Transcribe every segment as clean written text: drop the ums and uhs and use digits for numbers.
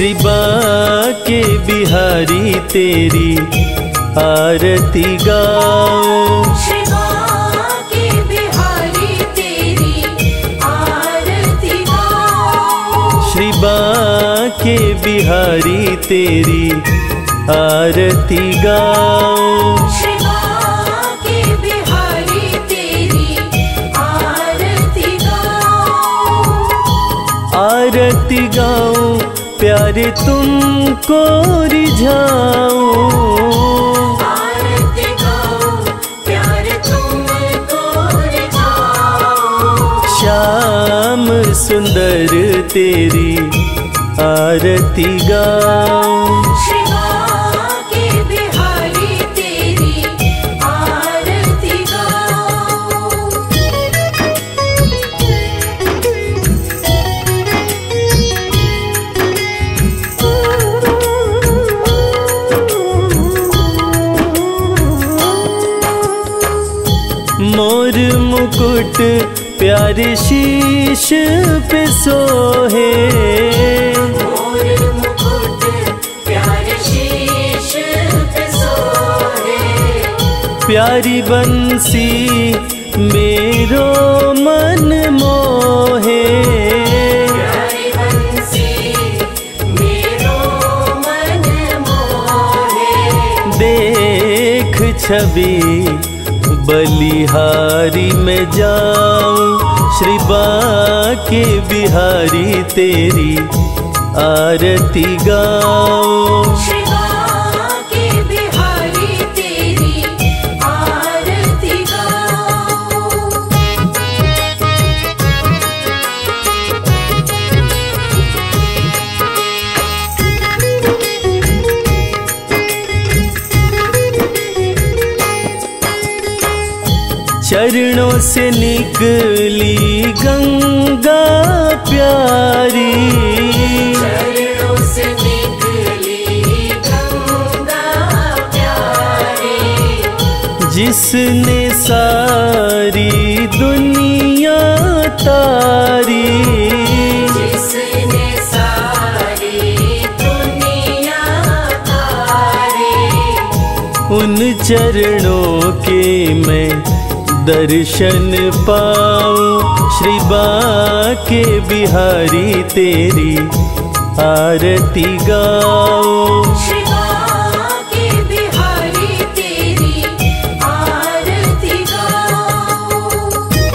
श्री बांके बिहारी तेरी आरती गाओ। श्री बांके बिहारी तेरी आरती गाओ। श्री बांके बिहारी तेरी आरती गाओ। श्री बांके बिहारी तेरी आरती गाओ। आरती गाऊं प्यारे तुमको रिझाऊं। आरती गाऊं प्यारे तुमको रिझाऊं। श्याम सुंदर तेरी आरती गाऊं। श्री बांके बिहारी तेरी आरती गाऊं। मोर मुकुट प्यारे शीश पे सोहे। मोर मुकुट प्यारे शीश पे सोहे। प्यारी बंसी मेरो मन मोहे। प्यारी बंसी मेरो मन मोहे। देख छवि बलिहारी में जाऊं। श्री बांके बिहारी तेरी आरती गाऊं। श्री बांके बिहारी तेरी आरती गाऊं। चरणों से निकली गंगा प्यारी। चरणों से निकली गंगा प्यारी। जिसने सारी दुनिया तारी। जिसने सारी दुनिया तारी। उन चरणों के मैं दर्शन पाऊं। श्री बांके बिहारी तेरी आरती गाऊं। श्री बांके बिहारी तेरी आरती गाऊं।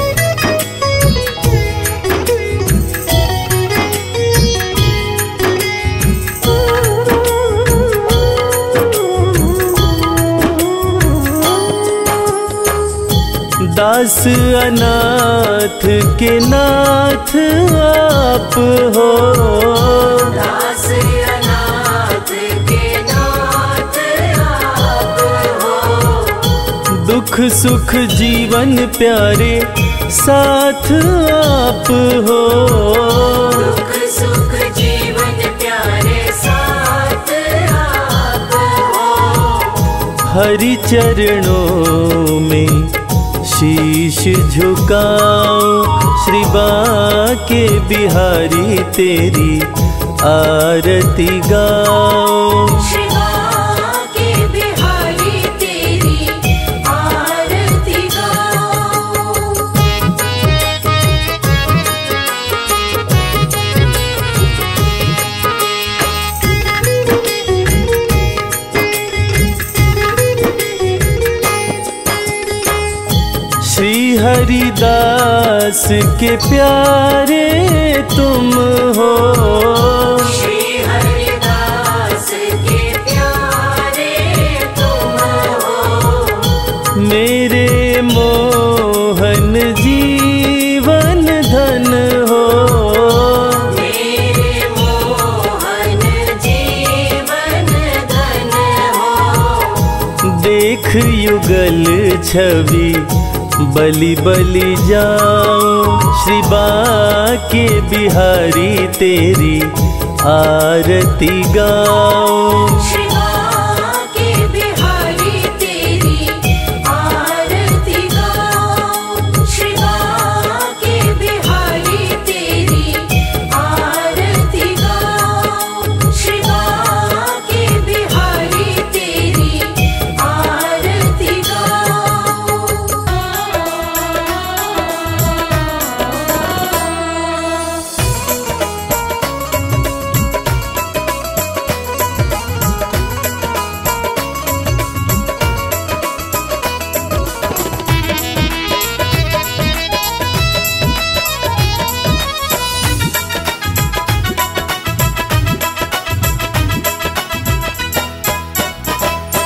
दास अनाथ के नाथ आप हो। दास अनाथ के नाथ आप हो। दुख सुख जीवन प्यारे साथ आप हो। दुख सुख जीवन प्यारे साथ आप हो। हरि चरणों में शीश झुकाऊं। श्री बांके बिहारी तेरी आरती गाऊं। श्री बांके बिहारी तेरी आरती गाऊं। श्री हरिदास के प्यारे तुम हो। श्री हरिदास के प्यारे तुम हो। मेरे मोहन जीवन धन हो। मेरे मोहन जीवन धन हो। देख युगल छवि बलि बलि जाऊं। श्री बांके बिहारी तेरी आरती गाऊं। श्री बांके बिहारी तेरी आरती गाऊं। श्री बांके बिहारी तेरी आरती गाऊं।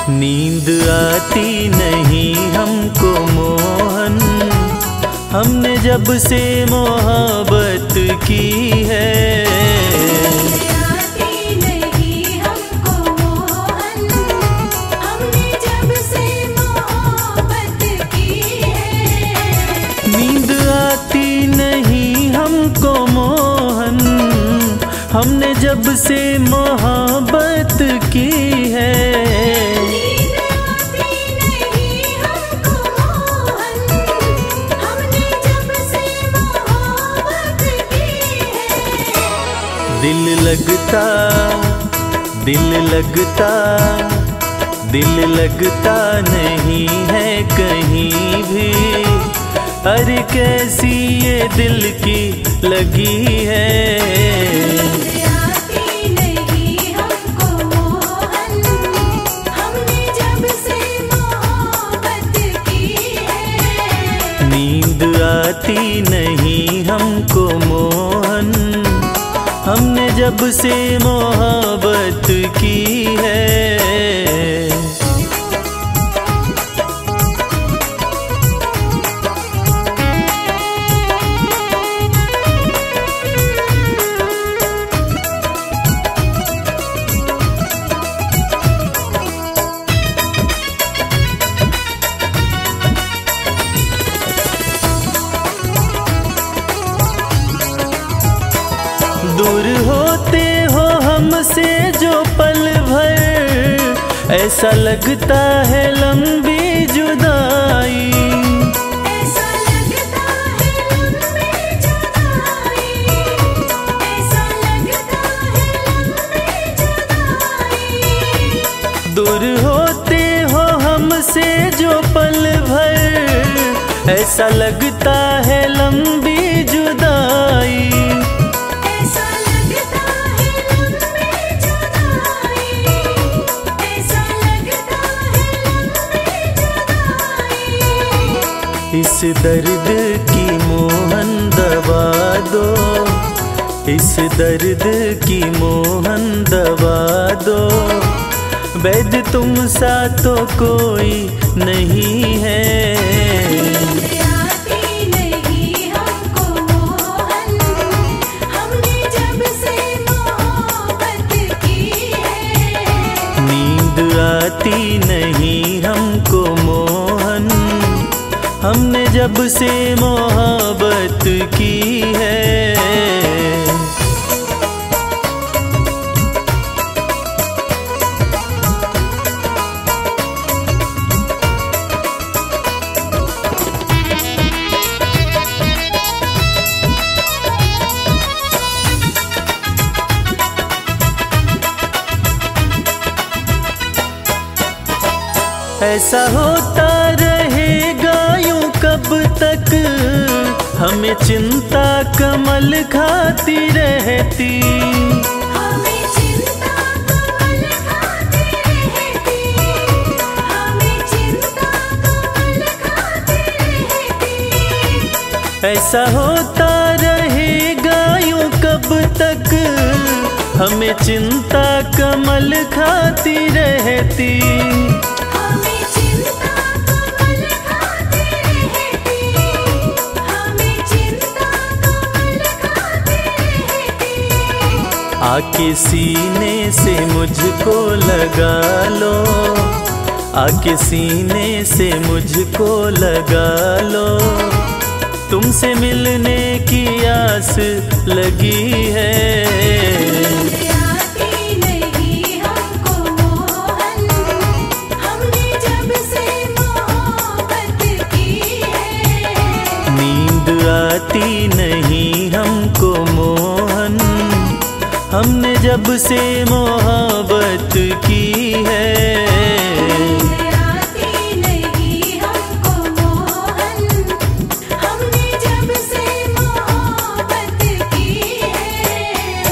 नींद आती नहीं हमको मोहन, हमने जब से मोहब्बत की है। आती नहीं हमको मोहन, हमने जब से मोहब्बत की है। नींद आती नहीं हमको मोहन, हमने जब से मोहब्बत की है। दिल लगता नहीं है कहीं भी, अरे कैसी ये दिल की लगी है। आती नहीं हमको मोहन, हमने जब से मोहब्बत की है। नींद आती नहीं हमको मोहन, हमने जब से मोहब्बत की है। दूर होते हो हमसे जो पल भर, ऐसा लगता है लंबी जुदाई। ऐसा लगता है लंबी जुदाई, ऐसा लगता है लंबी जुदाई। दूर होते हो हमसे जो पल भर, ऐसा लगता है लंबी जुदाई। इस दर्द की मोहन दवा दो, इस दर्द की मोहन दवा दो। वैद्य तुम सा तो कोई नहीं है। आती नहीं हमको मोहन, हमने जब से मोहब्बत की है। नींद आती नहीं हमको मोहन, हमने जब से मोहब्बत की है। ऐसा होता रहेगा यूं कब तक, हमें चिंता कमल खाती रहती। हमें चिंता कमल खाती रहती, हमें चिंता कमल खाती रहती। ऐसा होता रहेगा यूं कब तक, हमें चिंता कमल खाती रहती। आके सीने से मुझको लगा लो, आके सीने से मुझको लगा लो। तुमसे मिलने की आस लगी है। आती नहीं हमको मोहन, हमने जब से मोहब्बत की है। नींद आती नहीं हमको मोहन, हमने जब से मोहब्बत की है। आती नहीं हमको मोहन, हमने जब से मोहब्बत की है।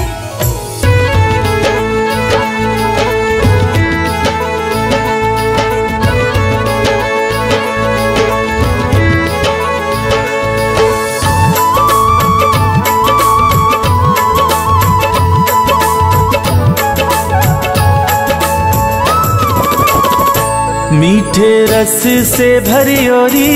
मीठे रस से भरियोरी,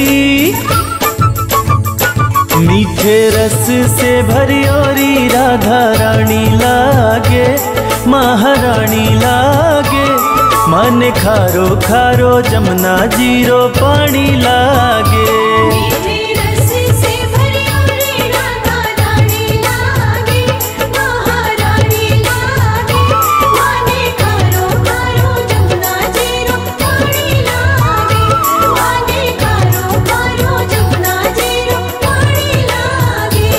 मीठे रस से भरियोरी राधा रानी लागे, महारानी लागे। माने खारो खारो जमुना जीरो पानी लागे। मीठे रस से भरियोरी राधा रानी लागे, महारानी लागे। माने खारो खारो जमुना जीरो पानी लागे। माने खारो खारो जमुना जीरो पानी लागे।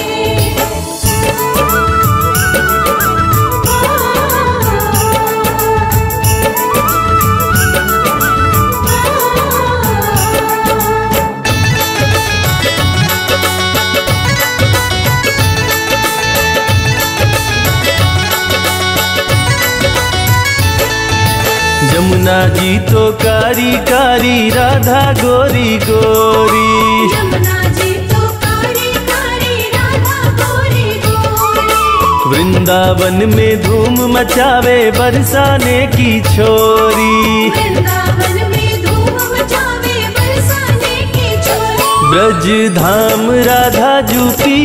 जमुना जी तो कारी कारी राधा गोरी गोरी। जमुना जी तो कारी कारी राधा गोरी गोरी। वृंदावन में धूम मचावे बरसाने की छोरी। वृंदावन में धूम मचावे बरसाने की छोरी। ब्रज धाम राधा जू की,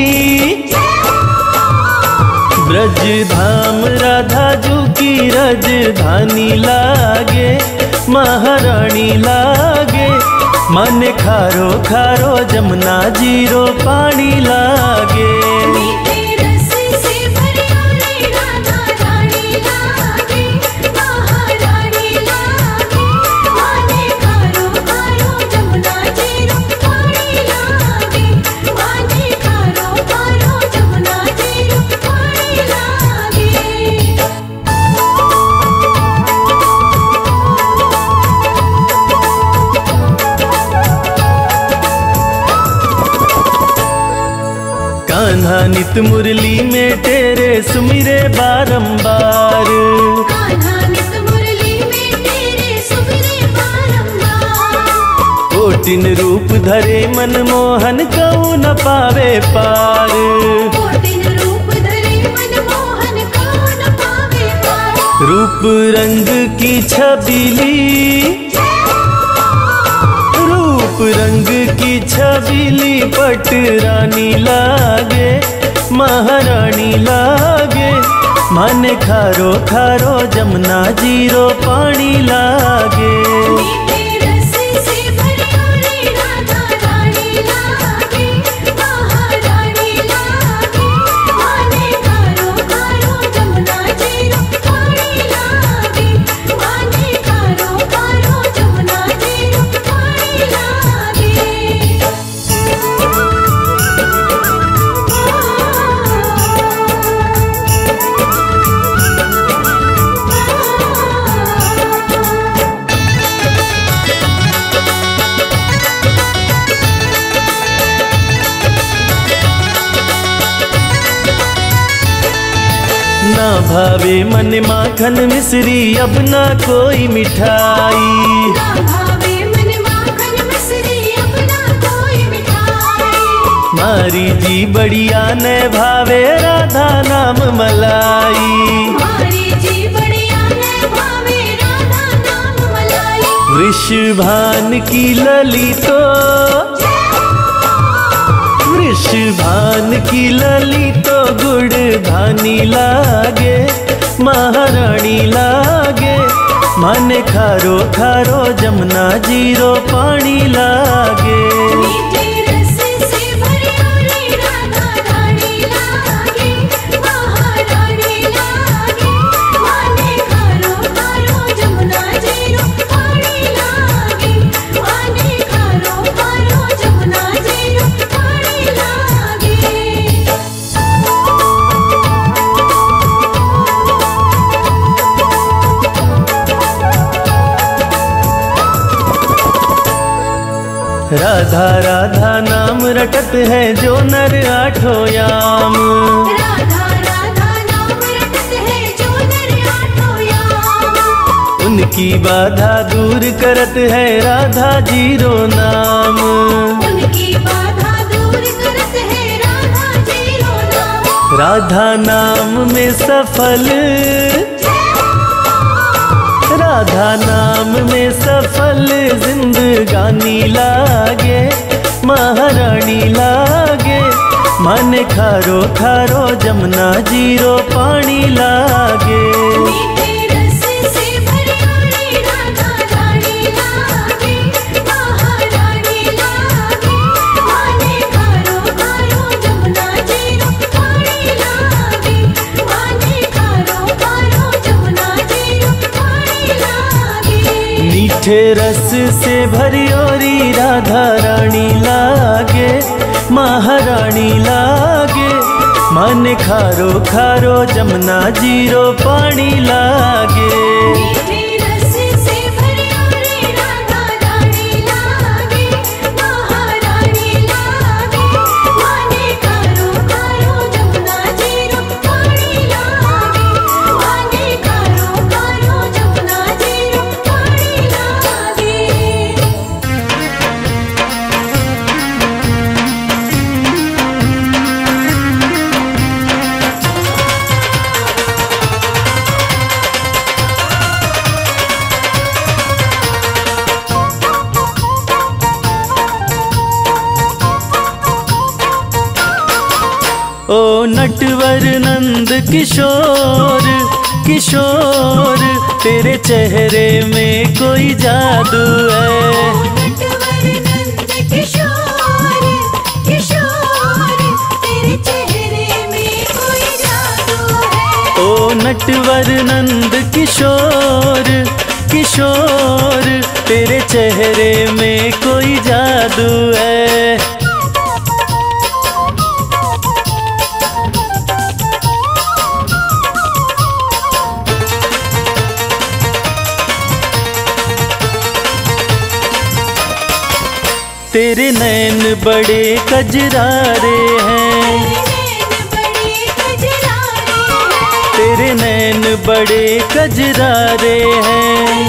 ब्रज धाम राधा जू की राजधानी लागे, महारानी लागे। माने खारो खारो जमुना जीरो पानी लागे। मीठे रस से भरियोरी राधा रानी लागे, महारानी लागे। माने खारो खारो जमुना जीरो पानी लागे। माने खारो खारो जमुना जीरो पानी लागे। कान्हा नित मुरली में तेरे सुमिरे बारंबार। कान्हा नित मुरली में तेरे सुमिरे बारंबार। कोटिन रूप धरे मनमोहन कऊ न पावे पार। कोटिन रूप धरे मनमोहन कौन पावे पार। रूप रंग की छबीली, रूप रंग की छबीली पट रानी लागे, महारानी लागे। माने खारो खारो जमुना जीरो पानी लागे। मीठे रस से भरियोरी राधा रानी लागे, महारानी लागे। माने खारो खारो जमुना जीरो पानी लागे। माने खारो खारो जमुना जीरो पानी लागे। ना भावे मन माखन मिश्री अब ना कोई मिठाई। ना भावे मन माखन मिश्री अपना कोई मिठाई। मारी जी बढ़िया न भावे राधा नाम मलाई। हमारी जी बढ़िया न भावे राधा नाम मलाई। वृषभान की ललितो, वृषभान की ललितो गुड़ धानी लागे, महारानी लागे। माने खारो खारो जमुना जीरो पानी लागे। मीठे रस से भरियोरी राधा रानी लागे, महारानी लागे। माने खारो खारो जमुना जीरो पानी लागे। माने खारो खारो जमुना जीरो पानी लागे। राधा राधा नाम रटत है जो नर आठों याम। राधा राधा नाम रटत है जो नर आठों याम। उनकी बाधा दूर करत है राधा जीरो नाम। उनकी बाधा दूर करत है राधा जीरो नाम। राधा नाम में सफल, राधा नाम में सफल जिंदगानी लागे, महारानी लागे। मन खारो खारो जमुना जीरो पानी लागे। मीठे रस से भरी राधा रानी लागे, महारानी लागे। माने खारो खारो जमुना जीरो पानी लागे, माने खारो खारो जमुना जीरो पानी लागे। मीठे रस से भरी ओरी राधा रानी लागे, महारानी लागे। मन खारो खारो जमुना जीरो पानी लागे। मीठे रस से भरी राधा रानी लागे, महारानी लागे। माने खारो खारो जमुना जीरो पानी लागे, माने खारो खारो जमुना जीरो पानी लागे। ओ नटवर नंद किशोर किशोर, तेरे चेहरे में कोई जादू है। नटवर नंद किशोर किशोर, तेरे चेहरे में कोई जादू है। ओ नटवर नंद किशोर किशोर, तेरे चेहरे में कोई जादू है। तेरे नैन बड़े कजरारे हैं, तेरे नैन बड़े कजरारे हैं।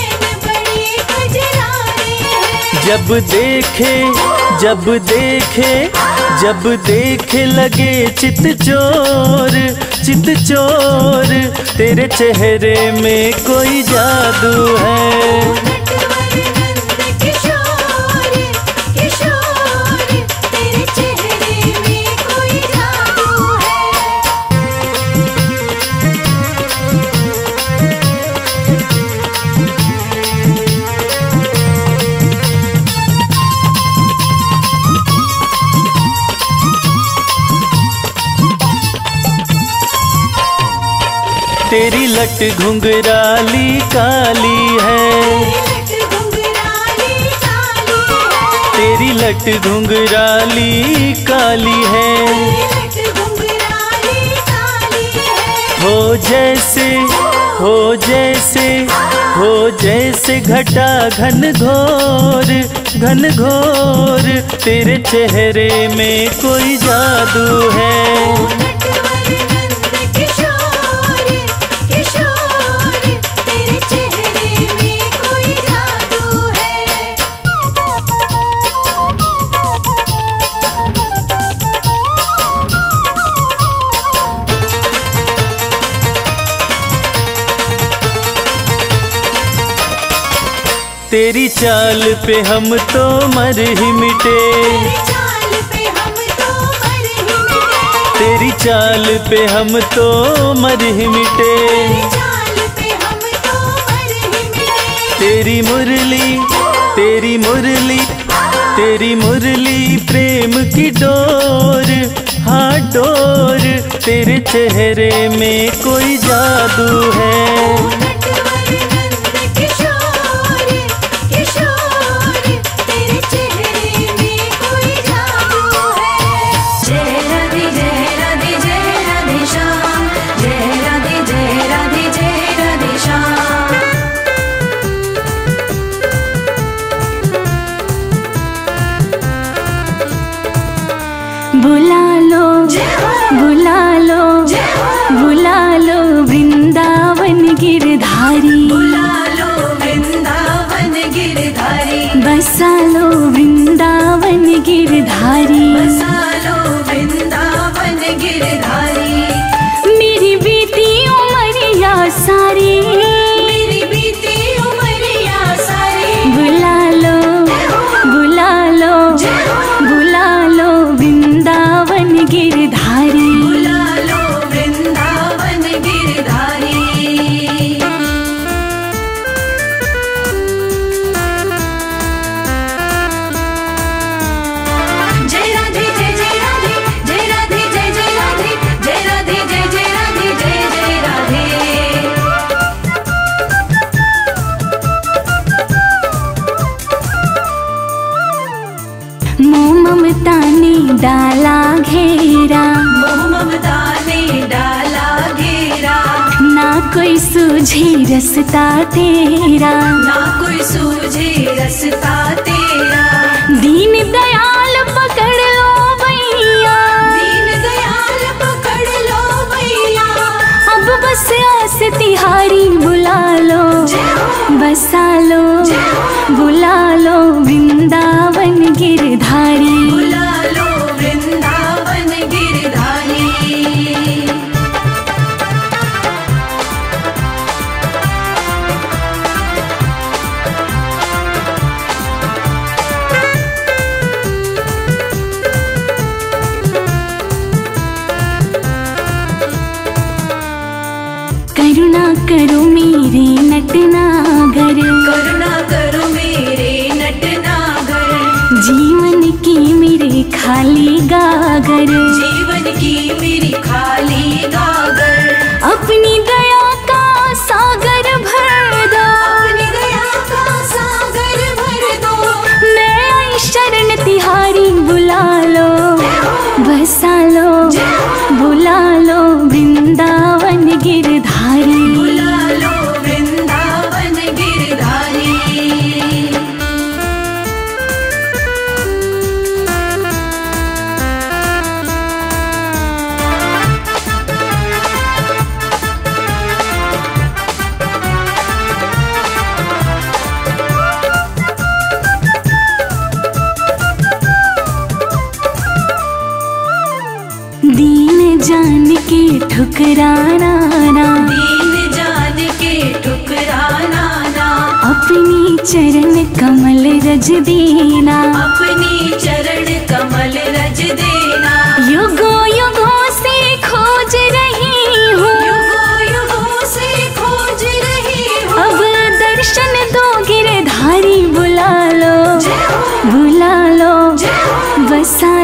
जब देखे जब देखे जब देखे लगे चित चोर चित चोर, तेरे चेहरे में कोई जादू है। तेरी लट घुंघराली काली है, तेरी लट घुंघराली काली है। हो जैसे हो जैसे हो जैसे घटा घन घोर घन घोर, तेरे चेहरे में कोई जादू है। तेरी चाल पे हम तो मर ही मिटे, तेरी चाल पे हम तो मर ही मिटे। तेरी मुरली तेरी मुरली तेरी मुरली प्रेम की डोर, हाँ डोर, तेरे चेहरे में कोई जादू है। बुला लो बुला लो बुला लो वृंदावन गिरधारी, बुला लो वृंदावन गिरधारी, बसा लो वृंदावन गिरधारी, बसा लो वृंदावन गिरधारी। मेरी बीती उमरिया सारी, मेरी बीती कोई सूझे रास्ता तेरा, ना कोई सूझे रास्ता तेरा। दीन दयाल पकड़ लो भैया, दीन दयाल पकड़ लो भैया। अब बस आस तिहारी बुला लो, बसा लो, बुला लो वृंदावन गिरधारी। बुला लो वृंदावन गिरधारी। करुणा करो मेरे नटनागर, करुणा करो मेरे नटनागर। जीवन की मेरे खाली गागर, जीवन की मेरी खाली गागर। अपनी दया का सागर भर दो, अपनी दया का सागर भर दो। मैं आई शरण तिहारी। बुला लो, बसा लो, बुला लो वृंदावन गिरधारी। बुला लो वृंदावन गिरधारी। दीन जान के ठुकराना ना, दीन जान के ठुकराना ना। अपनी चरण कमल रज देना, अपनी चरण कमल रज देना। युगों युगों से खोज रही हूँ, युगों युगों से खोज रही हूँ। अब दर्शन दो गिरधारी। बुला लो, बुला लो, बसा